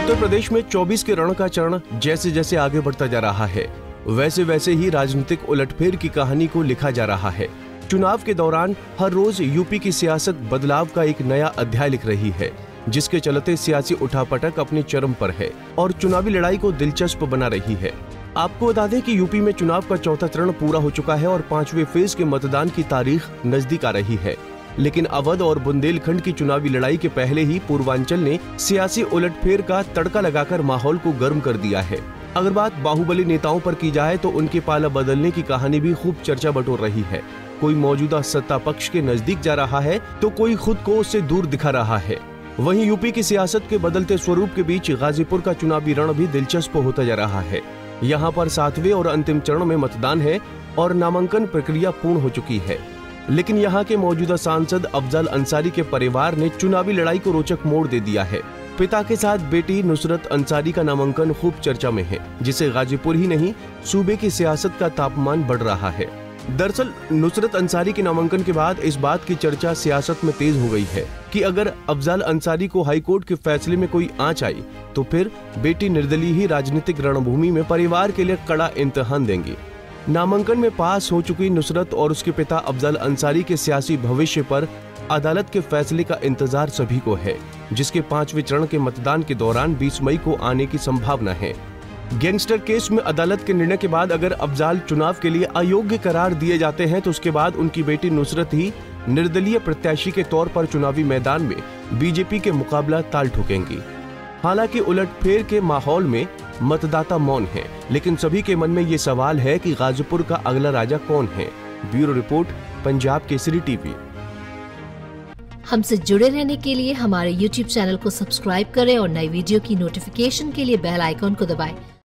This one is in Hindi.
उत्तर प्रदेश में 24 के रण का चरण जैसे जैसे आगे बढ़ता जा रहा है, वैसे वैसे ही राजनीतिक उलटफेर की कहानी को लिखा जा रहा है। चुनाव के दौरान हर रोज यूपी की सियासत बदलाव का एक नया अध्याय लिख रही है, जिसके चलते सियासी उठापटक अपने चरम पर है और चुनावी लड़ाई को दिलचस्प बना रही है। आपको बता दें कि यूपी में चुनाव का चौथा चरण पूरा हो चुका है और 5वें फेज के मतदान की तारीख नजदीक आ रही है। लेकिन अवध और बुंदेलखंड की चुनावी लड़ाई के पहले ही पूर्वांचल ने सियासी उलटफेर का तड़का लगाकर माहौल को गर्म कर दिया है। अगर बात बाहुबली नेताओं पर की जाए तो उनके पाला बदलने की कहानी भी खूब चर्चा बटोर रही है। कोई मौजूदा सत्ता पक्ष के नजदीक जा रहा है तो कोई खुद को उससे दूर दिखा रहा है। वहीं यूपी की सियासत के बदलते स्वरूप के बीच गाजीपुर का चुनावी रण भी दिलचस्प होता जा रहा है। यहाँ पर 7वें और अंतिम चरण में मतदान है और नामांकन प्रक्रिया पूर्ण हो चुकी है। लेकिन यहाँ के मौजूदा सांसद अफजल अंसारी के परिवार ने चुनावी लड़ाई को रोचक मोड़ दे दिया है। पिता के साथ बेटी नुसरत अंसारी का नामांकन खूब चर्चा में है, जिसे गाजीपुर ही नहीं सूबे की सियासत का तापमान बढ़ रहा है। दरअसल नुसरत अंसारी के नामांकन के बाद इस बात की चर्चा सियासत में तेज हो गई है कि अगर अफजल अंसारी को हाईकोर्ट के फैसले में कोई आंच आई तो फिर बेटी निर्दलीय ही राजनीतिक रणभूमि में परिवार के लिए कड़ा इम्तिहान देंगी। नामांकन में पास हो चुकी नुसरत और उसके पिता अफजल अंसारी के सियासी भविष्य पर अदालत के फैसले का इंतजार सभी को है, जिसके 5वें चरण के मतदान के दौरान 20 मई को आने की संभावना है। गैंगस्टर केस में अदालत के निर्णय के बाद अगर अफजल चुनाव के लिए अयोग्य करार दिए जाते हैं तो उसके बाद उनकी बेटी नुसरत ही निर्दलीय प्रत्याशी के तौर पर चुनावी मैदान में बीजेपी के मुकाबला ताल ठोकेंगी। हालांकि उलटफेर के माहौल में मतदाता मौन है, लेकिन सभी के मन में ये सवाल है कि गाजीपुर का अगला राजा कौन है। Bureau report, Punjab Kesari TV. हमसे जुड़े रहने के लिए हमारे YouTube चैनल को सब्सक्राइब करें और नई वीडियो की नोटिफिकेशन के लिए बेल आइकॉन को दबाएं।